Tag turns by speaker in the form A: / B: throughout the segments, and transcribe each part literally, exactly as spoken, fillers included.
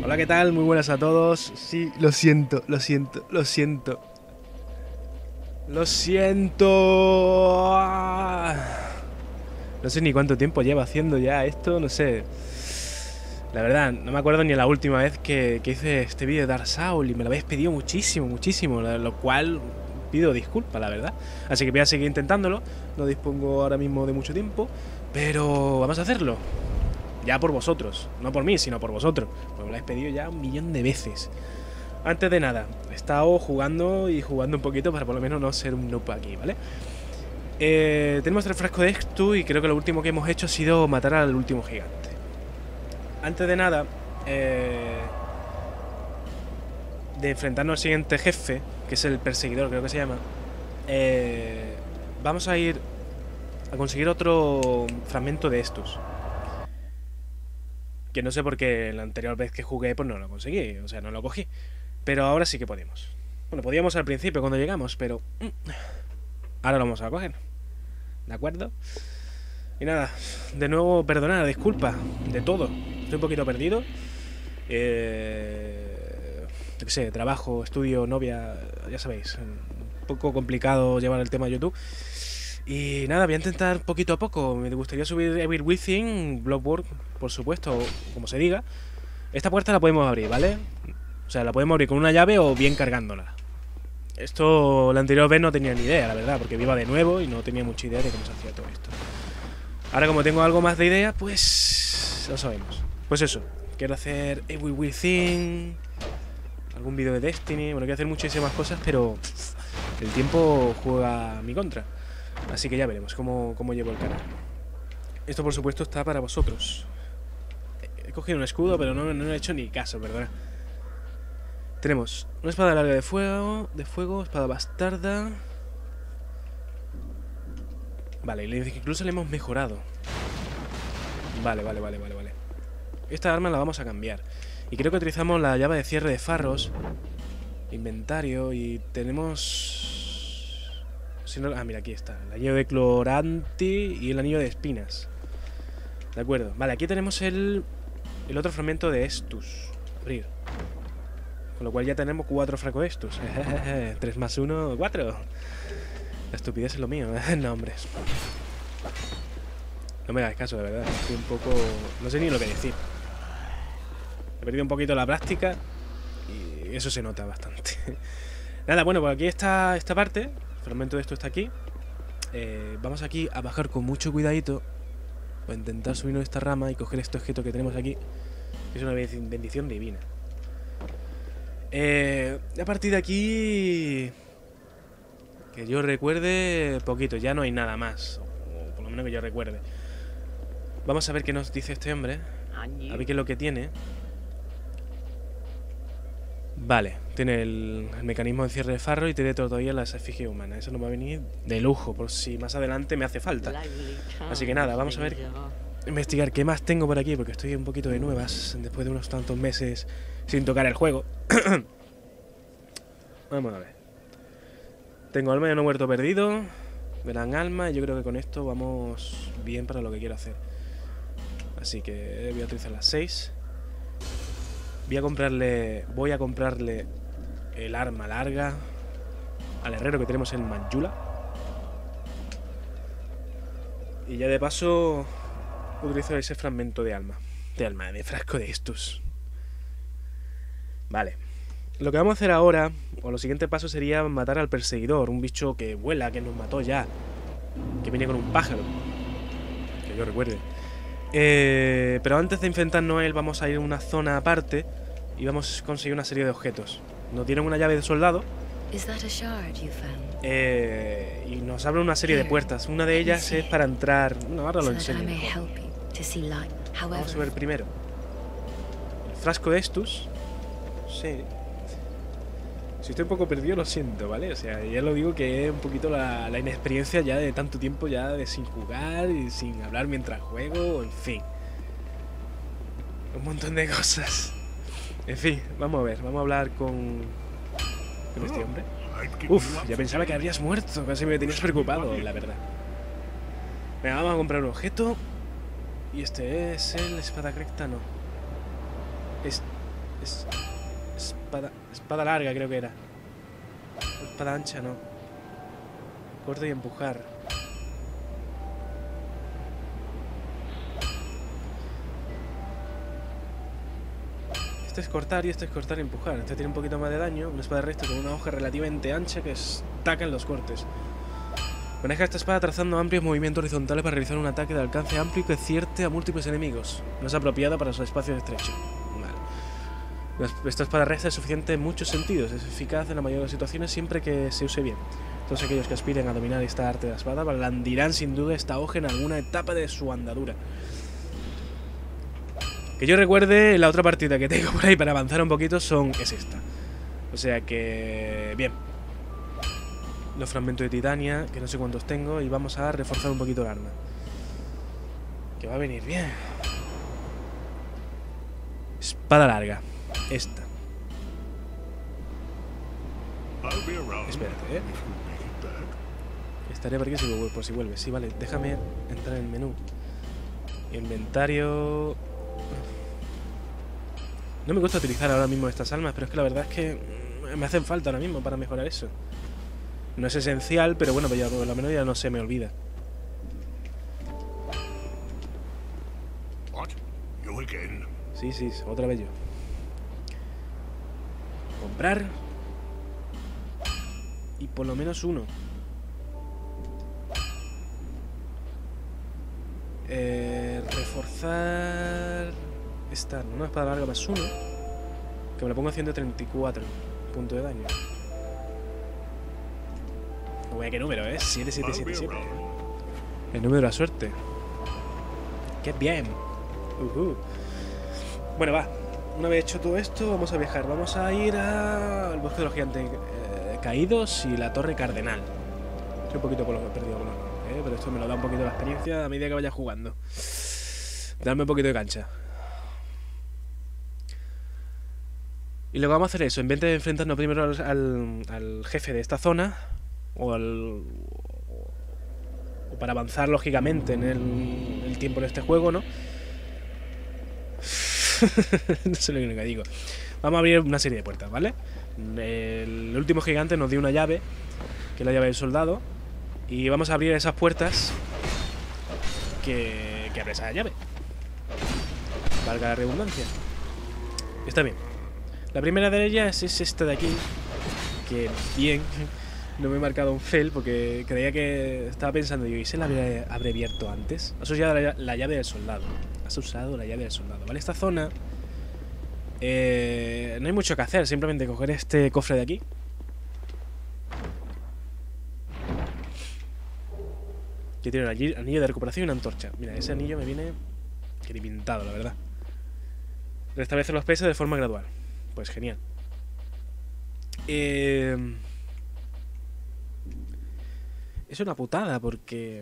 A: Hola, ¿qué tal? Muy buenas a todos. Sí, lo siento, lo siento, lo siento. Lo siento. No sé ni cuánto tiempo llevo haciendo ya esto, no sé. La verdad, no me acuerdo ni la última vez que, que hice este vídeo de Dark Souls y me lo habéis pedido muchísimo, muchísimo, lo cual pido disculpas, la verdad. Así que voy a seguir intentándolo. No dispongo ahora mismo de mucho tiempo, pero vamos a hacerlo. Ya por vosotros, no por mí, sino por vosotros. Pues me lo habéis pedido ya un millón de veces. Antes de nada, he estado jugando y jugando un poquito para por lo menos no ser un noob aquí, ¿vale? Eh, tenemos el frasco de Estus y creo que lo último que hemos hecho ha sido matar al último gigante. Antes de nada, eh, de enfrentarnos al siguiente jefe, que es el perseguidor, creo que se llama, eh, vamos a ir a conseguir otro fragmento de Estus. Que no sé por qué la anterior vez que jugué pues no lo conseguí, o sea, no lo cogí. Pero ahora sí que podemos. Bueno, podíamos al principio cuando llegamos, pero ahora lo vamos a coger. ¿De acuerdo? Y nada, de nuevo perdonad, disculpa de todo. Estoy un poquito perdido. Eh, yo qué sé, trabajo, estudio, novia, ya sabéis. Un poco complicado llevar el tema de YouTube. Y nada, voy a intentar poquito a poco. Me gustaría subir Evil Within, Bloodborne, por supuesto, como se diga. Esta puerta la podemos abrir, ¿vale? O sea, la podemos abrir con una llave o bien cargándola. Esto la anterior vez no tenía ni idea, la verdad, porque iba de nuevo y no tenía mucha idea de cómo se hacía todo esto. Ahora como tengo algo más de idea, pues lo sabemos. Pues eso, quiero hacer Evil Within, algún vídeo de Destiny, bueno, quiero hacer muchísimas cosas, pero el tiempo juega a mi contra. Así que ya veremos cómo, cómo llevo el canal. Esto por supuesto está para vosotros. He cogido un escudo, pero no, no he hecho ni caso, ¿verdad? Tenemos una espada larga de fuego, de fuego, espada bastarda. Vale, incluso le hemos mejorado. Vale, vale, vale, vale, vale. Esta arma la vamos a cambiar. Y creo que utilizamos la llave de cierre de farros. Inventario y tenemos... Si no... Ah, mira, aquí está. El anillo de cloranti y el anillo de espinas. De acuerdo. Vale, aquí tenemos el... El otro fragmento de Estus. Abrir. Con lo cual ya tenemos cuatro frascos de Estus. tres más uno, cuatro. La estupidez es lo mío. No, hombre. No me hagáis caso, de verdad. Estoy un poco... No sé ni lo que decir. He perdido un poquito la práctica y eso se nota bastante. Nada, bueno, pues aquí está esta parte. El fragmento de esto está aquí. Eh, vamos aquí a bajar con mucho cuidadito. Para intentar subirnos esta rama y coger este objeto que tenemos aquí. Que es una bendición divina. Eh, a partir de aquí... Que yo recuerde poquito, ya no hay nada más. O por lo menos que yo recuerde. Vamos a ver qué nos dice este hombre. A ver qué es lo que tiene. Vale, tiene el, el mecanismo de cierre de farro y tiene todavía las efigies humanas. Eso nos va a venir de lujo, por si más adelante me hace falta. Así que nada, vamos a ver, investigar qué más tengo por aquí, porque estoy un poquito de nuevas después de unos tantos meses sin tocar el juego. Vamos a ver. Tengo alma de no muerto perdido, gran alma, y yo creo que con esto vamos bien para lo que quiero hacer. Así que voy a utilizar las seis. Voy a comprarle. Voy a comprarle el arma larga al herrero que tenemos en Manjula. Y ya de paso utilizo ese fragmento de alma. De alma, de frasco de Estus. Vale. Lo que vamos a hacer ahora, o lo siguiente paso, sería matar al perseguidor. Un bicho que vuela, que nos mató ya. Que viene con un pájaro. Que yo recuerde. Eh, pero antes de enfrentarnos a él vamos a ir a una zona aparte y vamos a conseguir una serie de objetos. Nos dieron una llave de soldado eh, y nos abre una serie de puertas. Una de ellas es para entrar... No, ahora lo enseño. Vamos a ver primero el frasco de Estus. Sí. Si estoy un poco perdido lo siento, ¿vale? O sea, ya lo digo que es un poquito la, la inexperiencia ya de tanto tiempo ya de sin jugar y sin hablar mientras juego, en fin. Un montón de cosas. En fin, vamos a ver, vamos a hablar con... con este hombre. Uf, ya pensaba que habrías muerto, casi me tenías preocupado, la verdad. Venga, vamos a comprar un objeto. Y este es el espada recta, no. Es, Es, espada, espada larga creo que era. Espada ancha no. Corte y empujar. Este es cortar y este es cortar y empujar. Este tiene un poquito más de daño. Una espada recta con una hoja relativamente ancha que destaca en los cortes. Maneja esta espada trazando amplios movimientos horizontales para realizar un ataque de alcance amplio que cierte a múltiples enemigos. No es apropiada para los espacios estrechos. Vale. Esta espada recta es suficiente en muchos sentidos. Es eficaz en la mayoría de las situaciones siempre que se use bien. Todos aquellos que aspiren a dominar esta arte de la espada blandirán sin duda esta hoja en alguna etapa de su andadura. Que yo recuerde, la otra partida que tengo por ahí para avanzar un poquito son es esta. O sea que... bien. Los fragmentos de titania, que no sé cuántos tengo, y vamos a reforzar un poquito el arma. Que va a venir bien. Espada larga. Esta. Espérate, ¿eh? Estaré por aquí si, por si vuelve. Sí, vale. Déjame entrar en el menú. Inventario... No me gusta utilizar ahora mismo estas almas, pero es que la verdad es que me hacen falta ahora mismo para mejorar eso. No es esencial, pero bueno, pues ya por lo menos ya no se me olvida. Sí, sí, otra vez yo. Comprar. Y por lo menos uno. Eh, reforzar... Esta, una espada larga más uno. Que me lo pongo a ciento treinta y cuatro puntos de daño. No voy a qué número, ¿eh? siete siete siete siete. El número de la suerte. ¡Qué bien! Uh -huh. Bueno, va. Una vez hecho todo esto, vamos a viajar. Vamos a ir al bosque de los gigantes eh, caídos y la torre cardenal. Estoy un poquito por lo perdido con los nombres, ¿eh? Pero esto me lo da un poquito la experiencia a medida que vaya jugando. Dame un poquito de cancha. Y luego vamos a hacer eso. En vez de enfrentarnos primero al, al, al jefe de esta zona, o al... o para avanzar lógicamente en el, el tiempo de este juego, ¿no? No sé lo que digo. Vamos a abrir una serie de puertas, ¿vale? El último gigante nos dio una llave, que es la llave del soldado, y vamos a abrir esas puertas que, que abre esa llave. Valga la redundancia. Está bien. La primera de ellas es esta de aquí, que bien, no me he marcado un fail porque creía que estaba pensando, yo, ¿y se la habré, habré abierto antes? Has usado la, la llave del soldado. Has usado la llave del soldado, ¿vale? Esta zona eh, no hay mucho que hacer, simplemente coger este cofre de aquí. Que tiene un anillo de recuperación y una antorcha. Mira, ese anillo me viene pintado, la verdad. Restablece los pesos de forma gradual. Pues genial. Eh... Es una putada porque...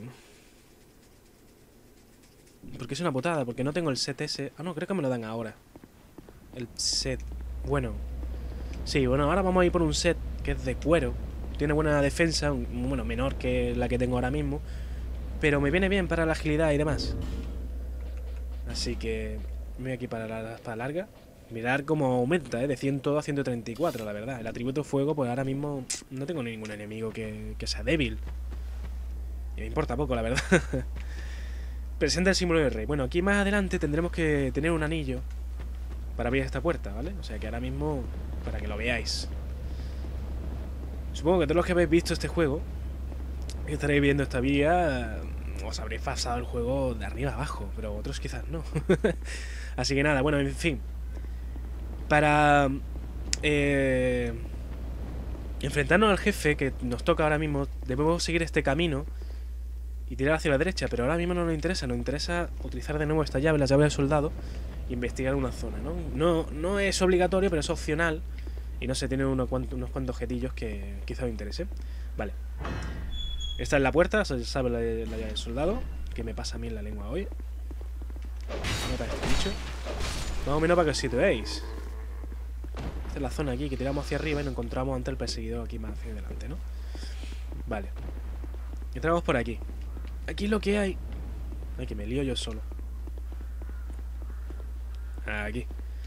A: Porque es una putada, porque no tengo el set ese... Ah, no, creo que me lo dan ahora. El set... Bueno. Sí, bueno, ahora vamos a ir por un set que es de cuero. Tiene buena defensa, bueno, menor que la que tengo ahora mismo. Pero me viene bien para la agilidad y demás. Así que... Me voy aquí para la espada larga. Mirar cómo aumenta, ¿eh? De cien a ciento treinta y cuatro, la verdad. El atributo fuego, pues ahora mismo no tengo ningún enemigo que, que sea débil. Y me importa poco, la verdad. Presenta el símbolo del rey. Bueno, aquí más adelante tendremos que tener un anillo para abrir esta puerta, ¿vale? O sea que ahora mismo, para que lo veáis. Supongo que todos los que habéis visto este juego, que estaréis viendo esta vía, os habréis pasado el juego de arriba a abajo, pero otros quizás no. Así que nada, bueno, en fin. Para eh, enfrentarnos al jefe que nos toca ahora mismo, debemos seguir este camino y tirar hacia la derecha, pero ahora mismo no nos interesa. Nos interesa utilizar de nuevo esta llave, la llave del soldado, e investigar una zona, ¿no? No, no es obligatorio, pero es opcional. Y no sé, tiene unos cuantos, unos cuantos objetillos que quizá os interese. Vale. Esta es la puerta, se sabe la, la llave del soldado, que me pasa a mí en la lengua hoy. Nota este bicho. Más o menos para que os situéis. Esta es la zona aquí que tiramos hacia arriba y nos encontramos ante el perseguidor aquí más hacia adelante, ¿no? Vale. Entramos por aquí. Aquí lo que hay... Ay, que me lío yo solo. Aquí.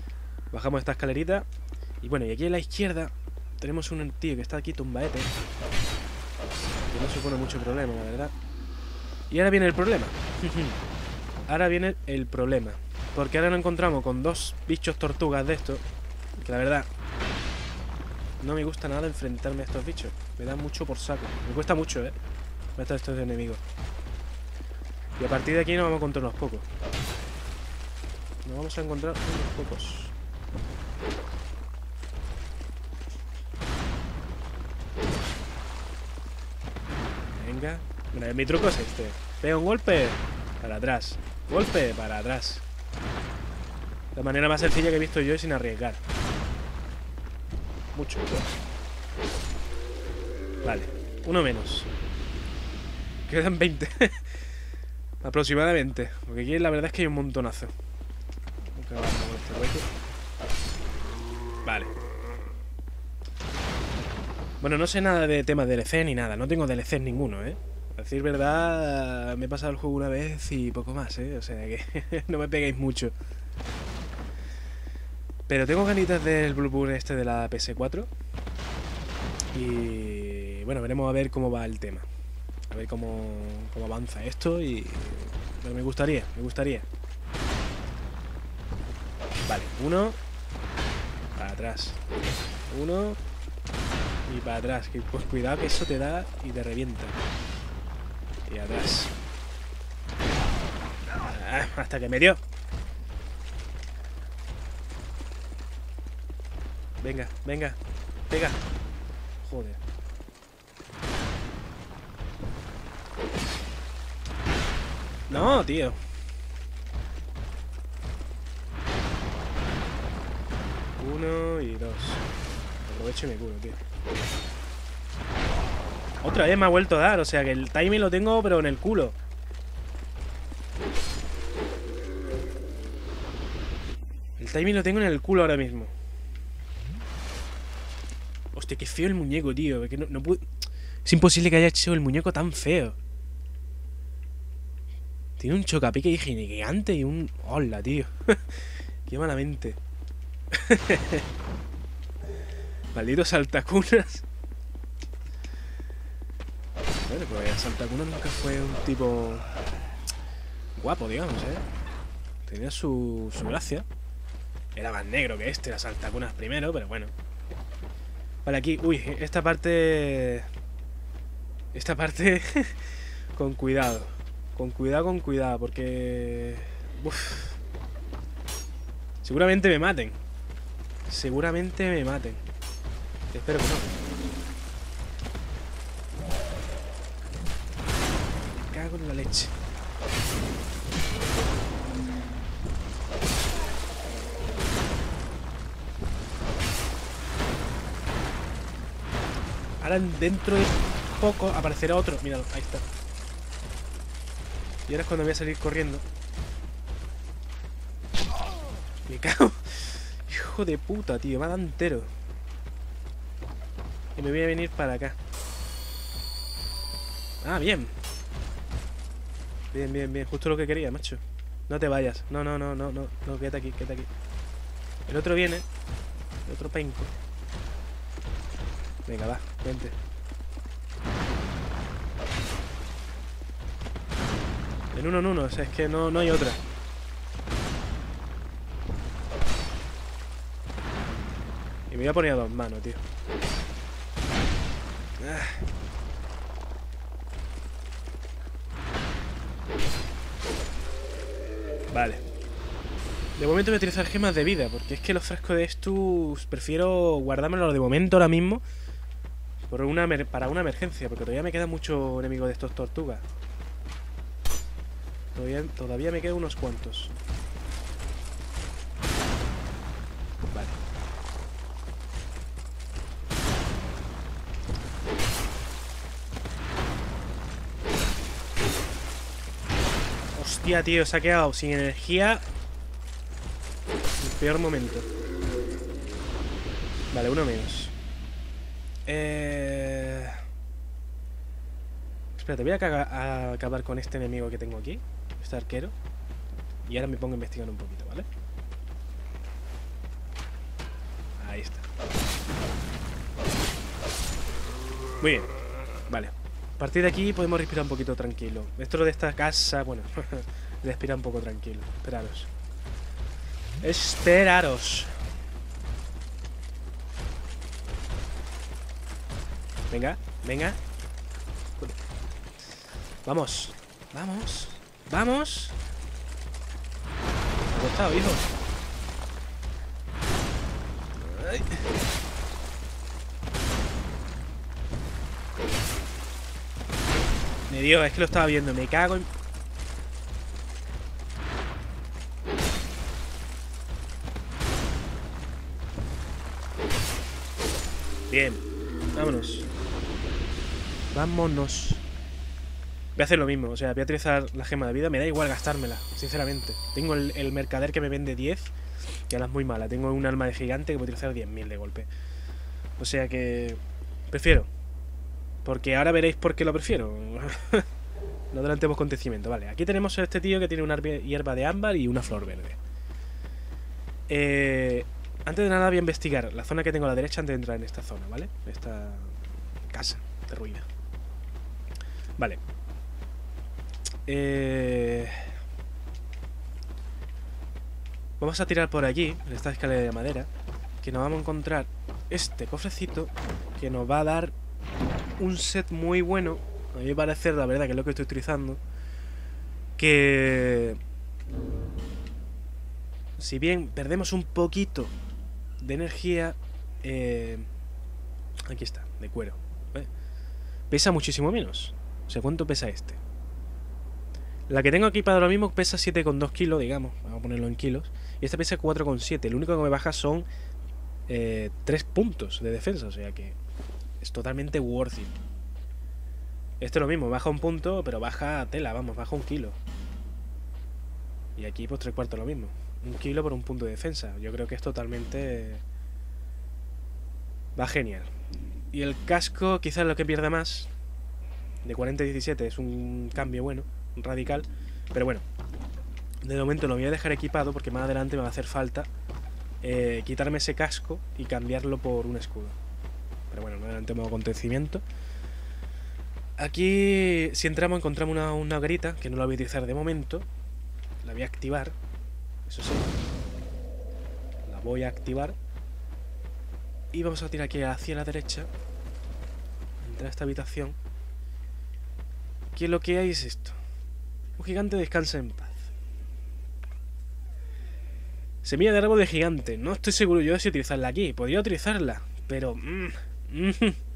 A: Bajamos esta escalerita. Y bueno, y aquí a la izquierda tenemos un tío que está aquí tumbaete. Que no supone mucho problema, la verdad. Y ahora viene el problema. Ahora viene el problema. Porque ahora nos encontramos con dos bichos tortugas de estos. Que la verdad, no me gusta nada enfrentarme a estos bichos. Me dan mucho por saco. Me cuesta mucho, eh. Matar a estos enemigos. Y a partir de aquí nos vamos a encontrar unos pocos. Nos vamos a encontrar unos pocos. Venga. Mira, mi truco es este. Pega un golpe, para atrás. Golpe, para atrás. La manera más sencilla que he visto yo y sin arriesgar. Mucho. Vale, uno menos. Quedan veinte. Aproximadamente. Porque aquí la verdad es que hay un montonazo. Vale. Bueno, no sé nada de temas de D L C ni nada. No tengo D L C ninguno, ¿eh? A decir verdad, me he pasado el juego una vez y poco más, ¿eh? O sea que no me peguéis mucho. Pero tengo ganitas del Bloodborne este de la P S cuatro. Y bueno, veremos a ver cómo va el tema. A ver cómo, cómo avanza esto y... Pero me gustaría, me gustaría. Vale, uno. Para atrás. Uno. Y para atrás. Que, pues cuidado que eso te da y te revienta. Y atrás. Ah, hasta que me dio. Venga, venga. Pega. Joder. No, tío. Uno y dos. Aprovecho y me curo, tío. Otra vez me ha vuelto a dar. O sea que el timing lo tengo pero en el culo. El timing lo tengo en el culo ahora mismo. Hostia, qué feo el muñeco, tío. Que no, no puedo... Es imposible que haya hecho el muñeco tan feo. Tiene un chocapique gigante y un... ¡Hola, tío! Qué malamente. Malditos saltacunas. Bueno, pues el saltacunas nunca fue un tipo guapo, digamos, ¿eh? Tenía su, su gracia. Era más negro que este, las saltacunas primero, pero bueno. Vale, aquí... Uy, esta parte... Esta parte... Con cuidado. Con cuidado, con cuidado, porque... Uf. Seguramente me maten. Seguramente me maten. Espero que no. Me cago en la leche. Ahora dentro de poco aparecerá otro. Míralo, ahí está. Y ahora es cuando voy a salir corriendo. Me cago. Hijo de puta, tío. Me ha dado entero. Y me voy a venir para acá. Ah, bien. Bien, bien, bien. Justo lo que quería, macho. No te vayas. No, no, no, no, no. No, quédate aquí, quédate aquí. El otro viene. El otro penco. Venga, va, vente. En uno en uno, o sea, es que no, no hay otra. Y me voy a poner a dos manos, tío. Ah. Vale. De momento voy a utilizar gemas de vida, porque es que los frascos de estos prefiero guardármelos de momento ahora mismo por una para una emergencia, porque todavía me queda mucho enemigo de estos tortugas. Todavía, todavía me quedan unos cuantos. Vale. Hostia, tío, se ha quedado sin energía. El peor momento. Vale, uno menos. Eh... Espérate, voy a, a acabar con este enemigo que tengo aquí. Este arquero. Y ahora me pongo a investigar un poquito, ¿vale? Ahí está. Muy bien. Vale. A partir de aquí podemos respirar un poquito tranquilo. Dentro de esta casa, bueno, respira un poco tranquilo. Esperaros. Esperaros. Venga, venga. Vamos. Vamos. Vamos. Me ha costado, hijo. Ay. Me dio, es que lo estaba viendo. Me cago en... Bien. Vámonos. Vámonos. Voy a hacer lo mismo, o sea, voy a utilizar la gema de vida. Me da igual gastármela, sinceramente. Tengo el, el mercader que me vende diez, que ahora es muy mala. Tengo un alma de gigante que puedo utilizar diez mil de golpe. O sea que... prefiero. Porque ahora veréis por qué lo prefiero. No adelantemos acontecimiento. Vale, aquí tenemos a este tío que tiene una hierba de ámbar y una flor verde. Eh... Antes de nada voy a investigar la zona que tengo a la derecha antes de entrar en esta zona, ¿vale? Esta casa derruida. Vale. Eh... Vamos a tirar por aquí, en esta escalera de madera, que nos vamos a encontrar este cofrecito que nos va a dar un set muy bueno. A mí me parece, la verdad, que es lo que estoy utilizando. Que... si bien perdemos un poquito de energía, eh... aquí está, de cuero, ¿vale? Pesa muchísimo menos. O sea, ¿cuánto pesa este? La que tengo aquí para ahora mismo pesa siete coma dos kilos, digamos. Vamos a ponerlo en kilos. Y esta pesa cuatro coma siete. Lo único que me baja son eh, tres puntos de defensa. O sea que es totalmente worth it. Esto es lo mismo, baja un punto, pero baja tela, vamos, baja un kilo. Y aquí pues tres cuartos lo mismo. Un kilo por un punto de defensa. Yo creo que es totalmente... va genial. Y el casco quizás lo que pierda más. De cuarenta a diecisiete es un cambio bueno, radical. Pero bueno, de momento lo voy a dejar equipado porque más adelante me va a hacer falta eh, quitarme ese casco y cambiarlo por un escudo. Pero bueno, no adelantemos acontecimiento. Aquí, si entramos, encontramos una, una hoguerita que no la voy a utilizar de momento. La voy a activar. Eso sí. La voy a activar. Y vamos a tirar aquí hacia la derecha. Entrar a esta habitación. Que lo que hay es esto. Un gigante descansa en paz. Semilla de árbol de gigante. No estoy seguro yo de si utilizarla aquí. Podría utilizarla, pero... Mm, mm.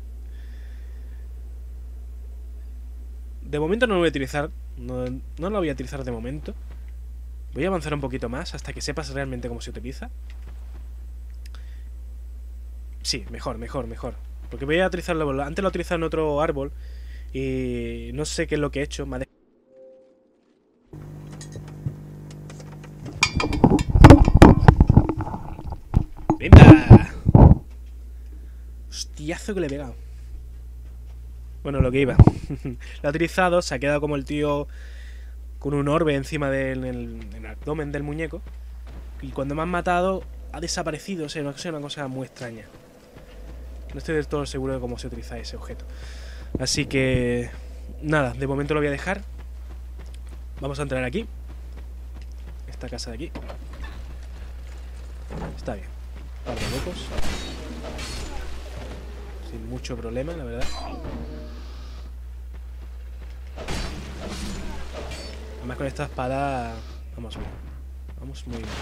A: De momento no lo voy a utilizar. No, no lo voy a utilizar de momento. Voy a avanzar un poquito más hasta que sepas realmente cómo se utiliza. Sí, mejor, mejor, mejor. Porque voy a utilizarlo... Antes lo utilizaba en otro árbol. Y no sé qué es lo que he hecho. Me ha dejado... ¡Venga! Hostiazo que le he pegado. Bueno, lo que iba. Lo ha utilizado, se ha quedado como el tío con un orbe encima del en el, en el abdomen del muñeco. Y cuando me han matado, ha desaparecido. O sea, no, es una cosa muy extraña. No estoy del todo seguro de cómo se utiliza ese objeto. Así que... nada, de momento lo voy a dejar. Vamos a entrar aquí. Esta casa de aquí. Está bien. Un par de locos. Sin mucho problema, la verdad. Además con esta espada... Vamos bien. Vamos muy bien.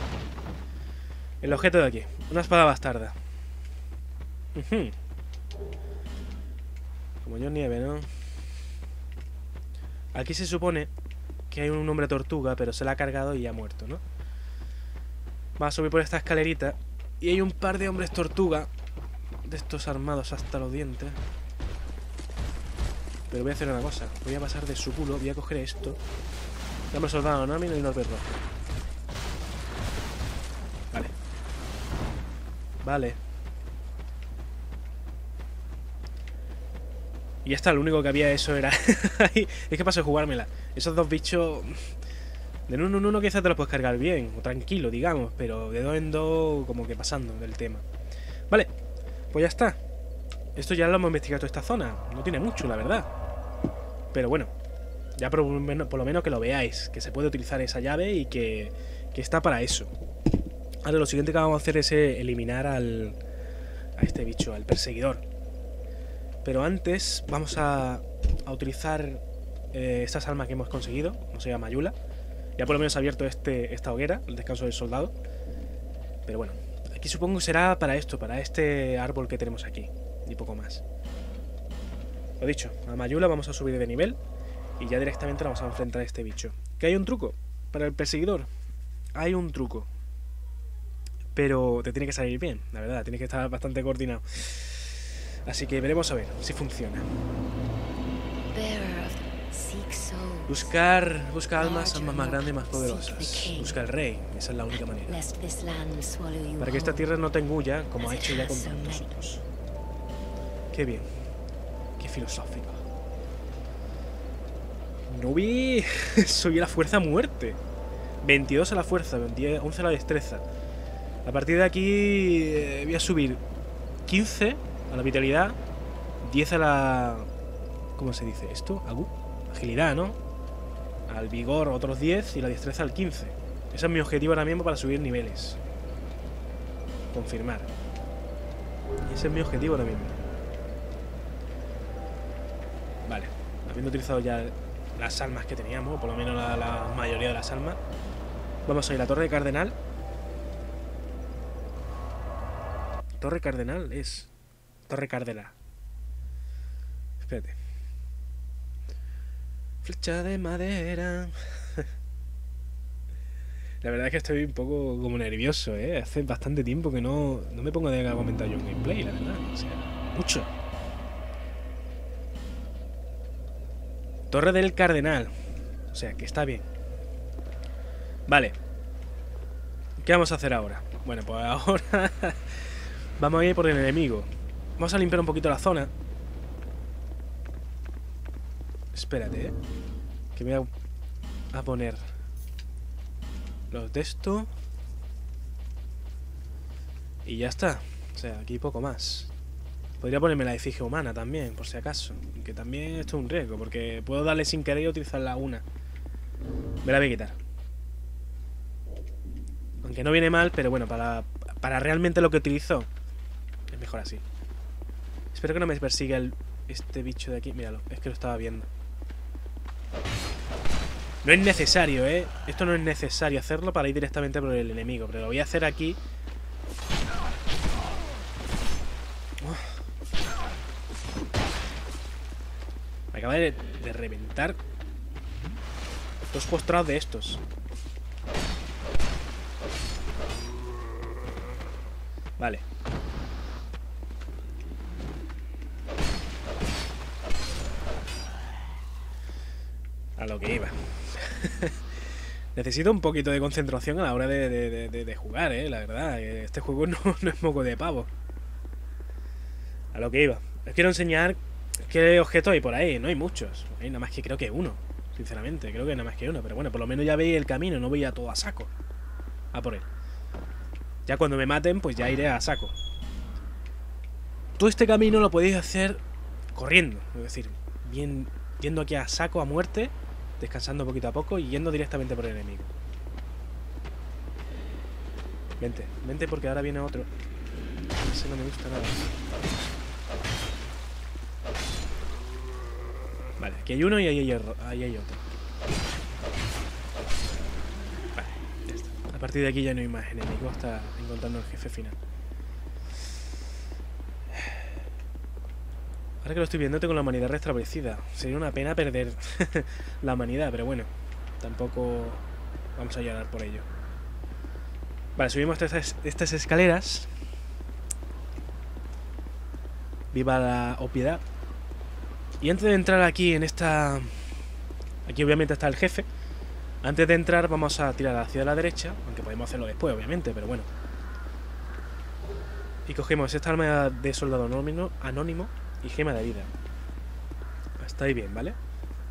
A: El objeto de aquí. Una espada bastarda. Uh-huh. Como yo nieve, ¿no? Aquí se supone que hay un hombre tortuga, pero se la ha cargado y ha muerto, ¿no? Va a subir por esta escalerita y hay un par de hombres tortuga de estos armados hasta los dientes. Pero voy a hacer una cosa. Voy a pasar de su culo, voy a coger esto. Dame el soldado nómina y no el perro. Vale. Vale. Y ya está, lo único que había eso era... es que paso de jugármela. Esos dos bichos... De uno en uno quizás te los puedes cargar bien, o tranquilo, digamos, pero de dos en dos como que pasando del tema. Vale, pues ya está. Esto ya lo hemos investigado toda esta zona. No tiene mucho, la verdad. Pero bueno, ya por, por lo menos que lo veáis, que se puede utilizar esa llave y que, que está para eso. Ahora lo siguiente que vamos a hacer es eliminar al, a este bicho, al perseguidor. Pero antes vamos a, a utilizar eh, estas armas que hemos conseguido. No se llama Mayula. Ya por lo menos ha abierto este, esta hoguera, el descanso del soldado. Pero bueno, aquí supongo que será para esto, para este árbol que tenemos aquí. Y poco más. Lo dicho, a Mayula vamos a subir de nivel y ya directamente vamos a enfrentar a este bicho. ¿Que hay un truco? Para el perseguidor hay un truco, pero te tiene que salir bien, la verdad, tiene que estar bastante coordinado. Así que veremos a ver si funciona. Buscar, busca almas, almas más grandes y más poderosas. Busca el rey, esa es la única manera. Para que esta tierra no te engulla como ha hecho ya con tantos otros. Qué bien, qué filosófico. Nubi, soy la fuerza a muerte. veintidós a la fuerza, once a la destreza. A partir de aquí eh, voy a subir quince a la vitalidad, diez a la... ¿Cómo se dice esto? ¿Agu? Agilidad, ¿no? Al vigor otros diez y la destreza al quince. Ese es mi objetivo ahora mismo para subir niveles. Confirmar. Ese es mi objetivo ahora mismo. Vale, habiendo utilizado ya las almas que teníamos, por lo menos la, la mayoría de las almas, vamos a ir a la Torre Cardenal. Torre Cardenal es... Torre Cardenal. Espérate. Flecha de madera. La verdad es que estoy un poco como nervioso, ¿eh? Hace bastante tiempo que no, no me pongo a comentar yo un gameplay, la verdad. O sea, mucho. Torre del Cardenal. O sea, que está bien. Vale. ¿Qué vamos a hacer ahora? Bueno, pues ahora vamos a ir por el enemigo. Vamos a limpiar un poquito la zona. Espérate, ¿eh? Que me voy a, a poner los de esto. Y ya está. O sea, aquí poco más. Podría ponerme la efigie humana también, por si acaso. Que también esto es un riesgo, porque puedo darle sin querer y utilizar la una. Me la voy a quitar. Aunque no viene mal, pero bueno, para, para realmente lo que utilizo es mejor así. Espero que no me persiga el, este bicho de aquí. Míralo, es que lo estaba viendo. No es necesario, ¿eh? Esto no es necesario hacerlo para ir directamente por el enemigo, pero lo voy a hacer aquí. Me acaba de, de reventar dos postrados de estos. Vale. A lo que iba. Necesito un poquito de concentración a la hora de, de, de, de jugar, eh, la verdad. Este juego no, no es moco de pavo. A lo que iba. Les quiero enseñar qué objetos hay por ahí. No hay muchos. Hay nada más que creo que uno. Sinceramente, creo que nada más que uno. Pero bueno, por lo menos ya veis el camino. No voy a todo a saco. A por él. Ya cuando me maten, pues ya iré a saco. Todo este camino lo podéis hacer corriendo. Es decir, bien, yendo aquí a saco, a muerte, descansando poquito a poco y yendo directamente por el enemigo. Vente, vente porque ahora viene otro. Ese no me gusta nada. Vale, aquí hay uno y ahí hay, ahí hay otro. Vale, ya está. A partir de aquí ya no hay más enemigos hasta encontrando el jefe final. Ahora que lo estoy viendo tengo la humanidad restablecida. Sería una pena perder la humanidad, pero bueno, tampoco vamos a llorar por ello. Vale, subimos estas, estas escaleras. Viva la obviedad. Y antes de entrar aquí en esta... Aquí obviamente está el jefe. Antes de entrar vamos a tirar hacia la derecha, aunque podemos hacerlo después obviamente, pero bueno. Y cogemos esta arma de soldado anónimo, anónimo y gema de vida. Hasta ahí bien, ¿vale?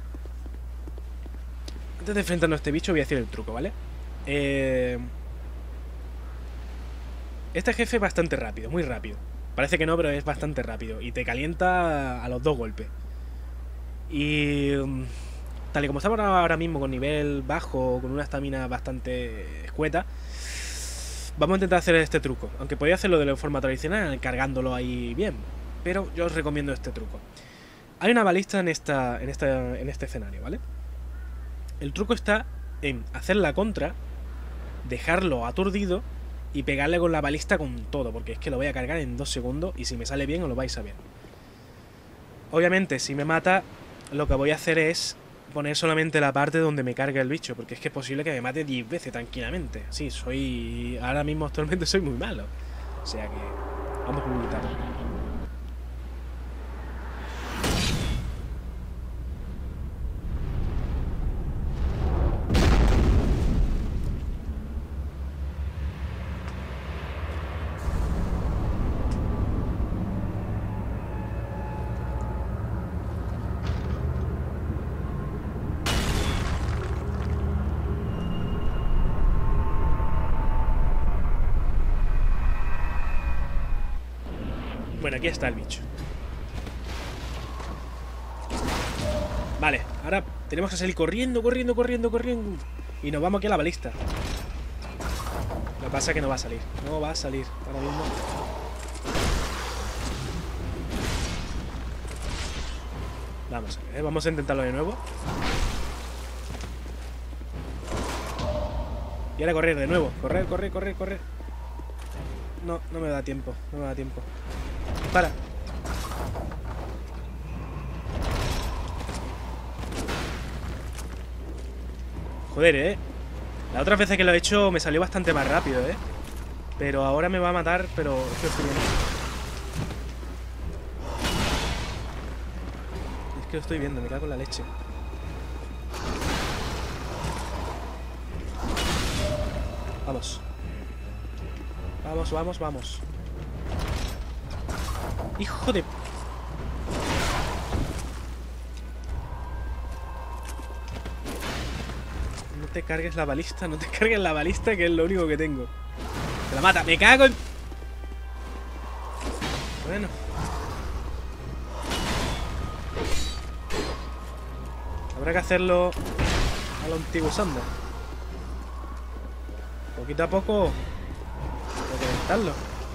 A: Antes de enfrentarnos a este bicho voy a decir el truco, ¿vale? Eh... Este jefe es bastante rápido, muy rápido. Parece que no, pero es bastante rápido. Y te calienta a los dos golpes. Y... um, tal y como estamos ahora mismo con nivel bajo, con una estamina bastante escueta, vamos a intentar hacer este truco. Aunque podría hacerlo de la forma tradicional, cargándolo ahí bien. Pero yo os recomiendo este truco. Hay una balista en, esta, en, esta, en este escenario, ¿vale? El truco está en hacer la contra, dejarlo aturdido y pegarle con la balista con todo, porque es que lo voy a cargar en dos segundos y si me sale bien os lo vais a ver. Obviamente, si me mata, lo que voy a hacer es poner solamente la parte donde me carga el bicho, porque es que es posible que me mate diez veces tranquilamente. Sí, soy... ahora mismo actualmente soy muy malo. O sea que... vamos con militar. Bueno, aquí está el bicho. Vale, ahora tenemos que salir corriendo, corriendo, corriendo, corriendo. Y nos vamos aquí a la balista. Lo que pasa es que no va a salir. No va a salir ahora mismo. Vamos a ver, ¿eh? Vamos a intentarlo de nuevo. Y ahora correr de nuevo. Correr, correr, correr, correr. No, no me da tiempo. No me da tiempo. Para. Joder, eh. Las otras veces que lo he hecho me salió bastante más rápido, eh. Pero ahora me va a matar, pero es que estoy viendo. Es que lo estoy viendo, me cago en la leche. Vamos. Vamos, vamos, vamos. Hijo de... No te cargues la balista, no te cargues la balista, que es lo único que tengo. Te la mata, me cago en... Bueno. Habrá que hacerlo a lo antiguo Sander. Poquito a poco hay que reventarlo.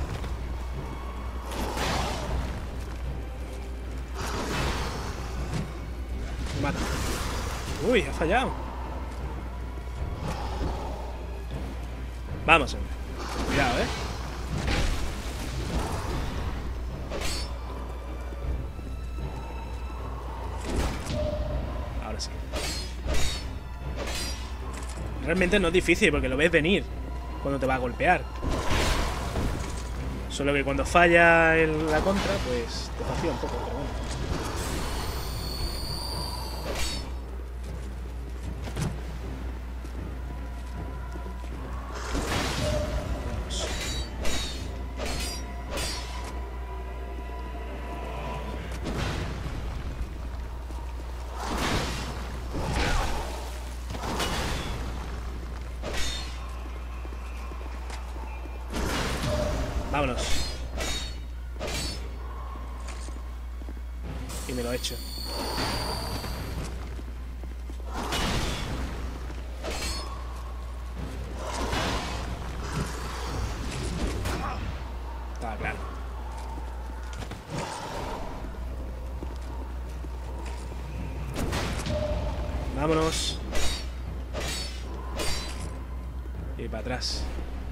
A: Me mata. Uy, ha fallado. Vamos, hombre. Cuidado, eh. Ahora sí. Realmente no es difícil porque lo ves venir cuando te va a golpear. Solo que cuando falla en la contra, pues te vacía un poco, pero bueno. Vámonos. Y me lo he hecho. Estaba claro. Vámonos. Y para atrás.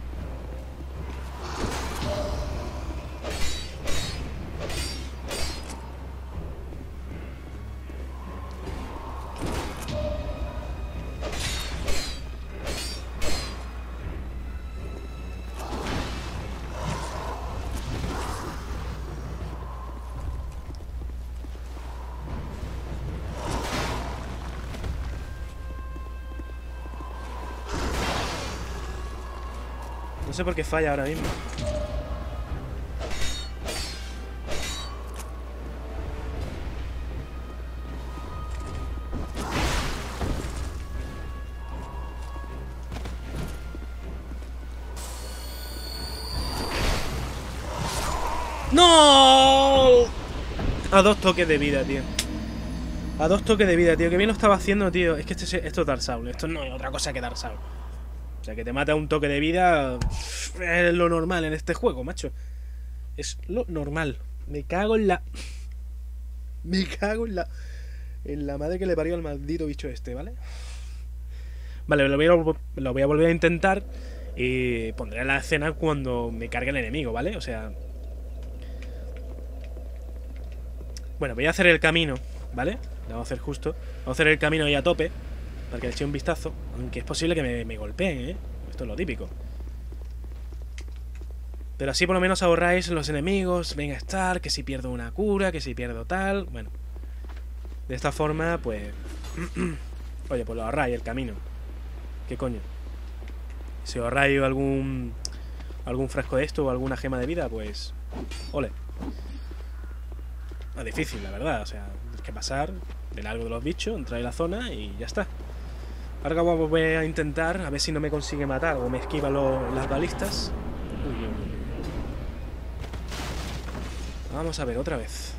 A: No sé por qué falla ahora mismo. ¡No! A dos toques de vida, tío. A dos toques de vida, tío. Que bien lo estaba haciendo, tío. Es que esto es, esto es Dark Souls. Esto no es otra cosa que Dark Souls. O sea, que te mata un toque de vida es lo normal en este juego, macho. Es lo normal. Me cago en la... Me cago en la... En la madre que le parió al maldito bicho este, ¿vale? Vale, lo voy a, lo voy a volver a intentar. Y pondré la escena cuando me cargue el enemigo, ¿vale? O sea... Bueno, voy a hacer el camino, ¿vale? Lo vamos a hacer justo. Vamos a hacer el camino ahí a tope para que le eche un vistazo. Aunque es posible que me, me golpeen, ¿eh? Esto es lo típico. Pero así por lo menos ahorráis los enemigos. Venga a estar, que si pierdo una cura, que si pierdo tal. Bueno, de esta forma, pues... Oye, pues lo ahorráis el camino. ¿Qué coño? Si ahorráis algún... Algún frasco de esto o alguna gema de vida, pues... Ole. No es difícil, la verdad. O sea, hay que pasar de largo de los bichos, entrar en la zona y ya está. Ahora voy a intentar, a ver si no me consigue matar o me esquiva lo, las balistas. Uy, uy, uy. Vamos a ver otra vez.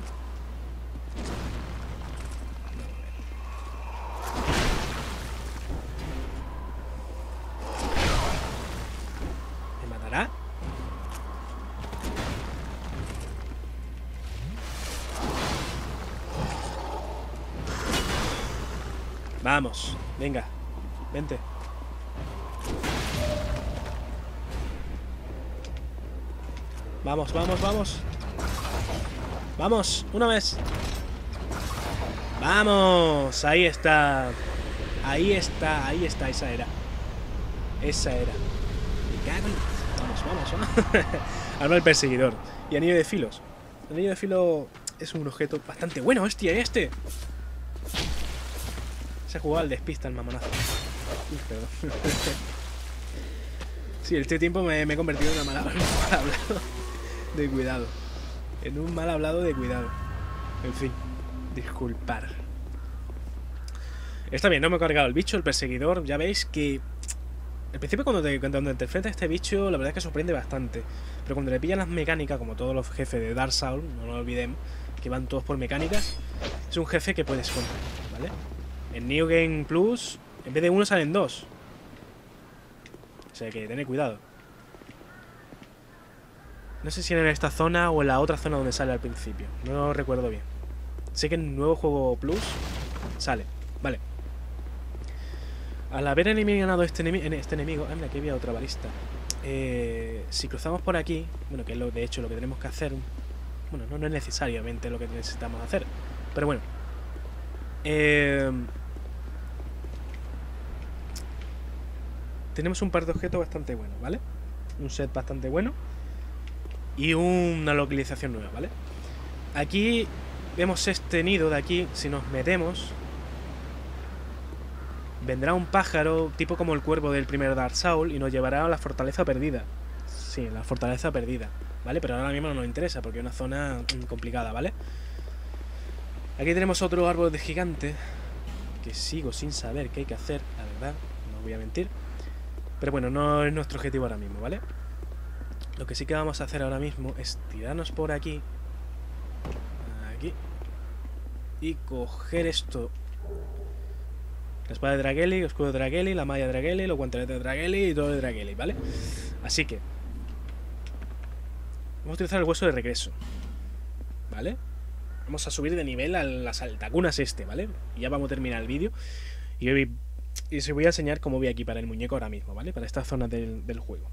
A: ¿Me matará? Vamos, venga, vente. Vamos, vamos, vamos. Vamos, una vez. Vamos, ahí está. Ahí está, ahí está, esa era. Esa era. Me cago en... Vamos, vamos, vamos. Arma el perseguidor. Y anillo de filos. El anillo de filo es un objeto bastante bueno, hostia, este. Se ha jugado al despista el mamonazo. Uy, perdón. Sí, este tiempo me, me he convertido en un mal hablado de cuidado. En un mal hablado de cuidado. En fin, disculpar. Está bien, no me he cargado el bicho, el perseguidor. Ya veis que... Al principio cuando te, cuando te enfrentas a este bicho, la verdad es que sorprende bastante. Pero cuando le pillan las mecánicas, como todos los jefes de Dark Souls, no lo olvidemos, que van todos por mecánicas, es un jefe que puedes contra, ¿vale? En New Game Plus, en vez de uno salen dos. O sea que tened cuidado. No sé si en esta zona o en la otra zona donde sale al principio. No lo recuerdo bien. Sé que en el nuevo juego Plus sale. Vale. Al haber eliminado este, enemi este enemigo... Ah, mira, aquí había otra balista. Eh, si cruzamos por aquí... Bueno, que es lo, de hecho lo que tenemos que hacer... Bueno, no, no es necesariamente lo que necesitamos hacer. Pero bueno. Eh... Tenemos un par de objetos bastante buenos, ¿vale? Un set bastante bueno. Y una localización nueva, ¿vale? Aquí vemos este nido de aquí. Si nos metemos, vendrá un pájaro tipo como el cuervo del primer Dark Souls y nos llevará a la fortaleza perdida. Sí, la fortaleza perdida, ¿vale? Pero ahora mismo no nos interesa porque es una zona complicada, ¿vale? Aquí tenemos otro árbol de gigante que sigo sin saber qué hay que hacer, la verdad, no voy a mentir. Pero bueno, no es nuestro objetivo ahora mismo, ¿vale? Lo que sí que vamos a hacer ahora mismo es tirarnos por aquí. Aquí. Y coger esto. La espada de Drageli, el escudo de Drageli, la malla de Drageli, los guanteletes de Drageli y todo de Drageli, ¿vale? Así que vamos a utilizar el hueso de regreso, ¿vale? Vamos a subir de nivel a las altacunas este, ¿vale? Y ya vamos a terminar el vídeo. Y hoy... Y os voy a enseñar cómo voy a equipar el muñeco ahora mismo, ¿vale? Para esta zona del, del juego.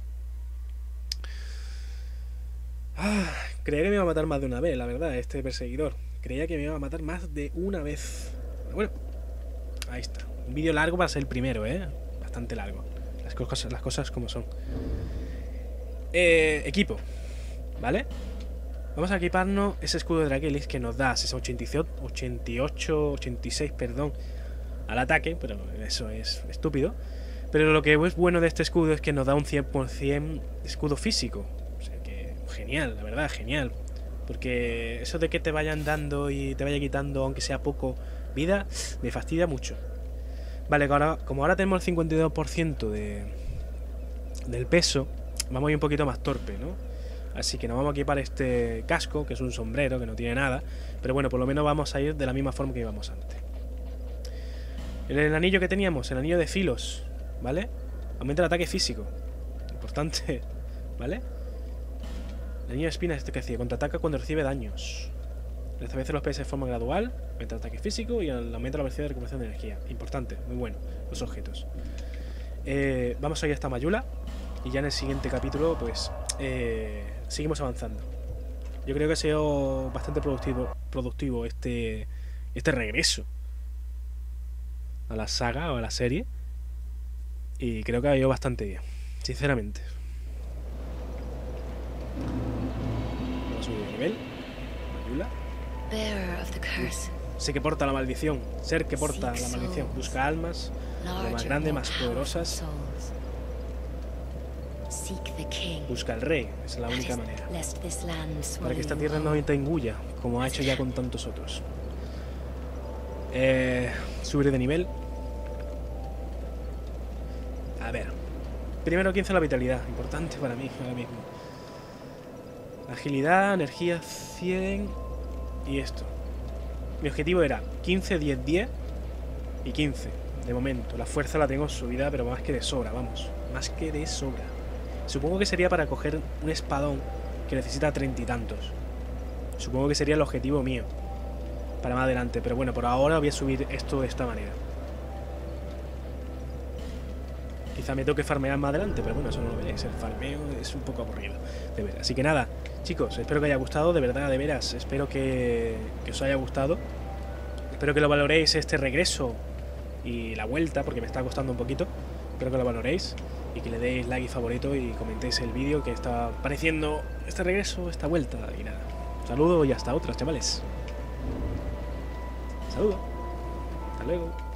A: Ah, creía que me iba a matar más de una vez, la verdad, este perseguidor. Creía que me iba a matar más de una vez. Bueno, ahí está. Un vídeo largo para ser el primero, ¿eh? Bastante largo. Las cosas, las cosas como son. Eh, equipo, ¿vale? Vamos a equiparnos ese escudo de Drakelis que nos da ese ochenta y ocho, ochenta y seis, perdón, al ataque, pero eso es estúpido. Pero lo que es bueno de este escudo es que nos da un cien por cien escudo físico. O sea que genial, la verdad, genial. Porque eso de que te vayan dando y te vaya quitando, aunque sea poco, vida, me fastidia mucho. Vale, ahora, como ahora tenemos el cincuenta y dos por ciento de, del peso, vamos a ir un poquito más torpe, ¿no? Así que nos vamos a equipar este casco, que es un sombrero, que no tiene nada. Pero bueno, por lo menos vamos a ir de la misma forma que íbamos antes. En el anillo que teníamos, el anillo de filos, ¿vale? Aumenta el ataque físico. Importante, ¿vale? El anillo de espinas, este que decía, contraataca cuando recibe daños. Restablece los P S de forma gradual, aumenta el ataque físico y aumenta la velocidad de recuperación de energía. Importante, muy bueno, los objetos. Eh, vamos a ir a esta Mayula. Y ya en el siguiente capítulo, pues, eh, seguimos avanzando. Yo creo que ha sido bastante productivo, productivo este, este regreso a la saga o a la serie. Y creo que ha ido bastante bien, sinceramente. Vamos a subir de nivel. Mayula. Sé que porta la maldición. Ser que porta la maldición. Busca almas, lo más grande, más poderosas. Busca al rey, esa es la única manera. Para que esta tierra no te engulla, como ha hecho ya con tantos otros. Eh, subir de nivel. A ver. Primero quince la vitalidad, importante para mí ahora mismo. Agilidad, energía cien y esto. Mi objetivo era quince, diez, diez y quince. De momento, la fuerza la tengo subida, pero más que de sobra, vamos. Más que de sobra. Supongo que sería para coger un espadón que necesita treinta y tantos. Supongo que sería el objetivo mío para más adelante, pero bueno, por ahora voy a subir esto de esta manera. Quizá me toque farmear más adelante, pero bueno, eso no lo veréis. El farmeo es un poco aburrido, de ver. Así que nada, chicos, espero que haya gustado, de verdad, de veras. Espero que, que os haya gustado. Espero que lo valoréis este regreso y la vuelta, porque me está costando un poquito. Espero que lo valoréis y que le deis like y favorito y comentéis el vídeo que está pareciendo este regreso, esta vuelta y nada. Un saludo y hasta otras, chavales. Saludo. Hasta luego.